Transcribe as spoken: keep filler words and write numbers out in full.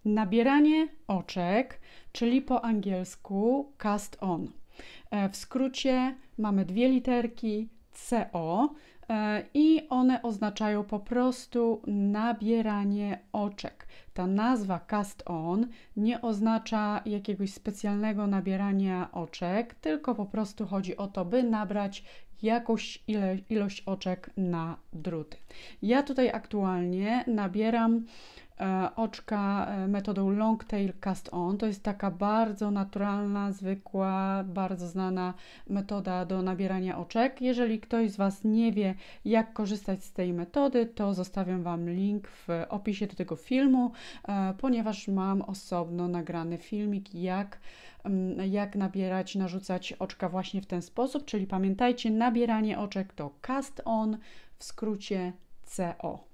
Nabieranie oczek, czyli po angielsku cast on. W skrócie mamy dwie literki C O i one oznaczają po prostu nabieranie oczek. Ta nazwa cast on nie oznacza jakiegoś specjalnego nabierania oczek, tylko po prostu chodzi o to, by nabrać jakąś ile, ilość oczek na druty. Ja tutaj aktualnie nabieram e, oczka e, metodą long tail cast on. To jest taka bardzo naturalna, zwykła, bardzo znana metoda do nabierania oczek. Jeżeli ktoś z Was nie wie, jak korzystać z tej metody, to zostawiam Wam link w opisie do tego filmu, e, ponieważ mam osobno nagrany filmik, jak jak nabierać, narzucać oczka właśnie w ten sposób, czyli pamiętajcie, nabieranie oczek to cast on, w skrócie C O.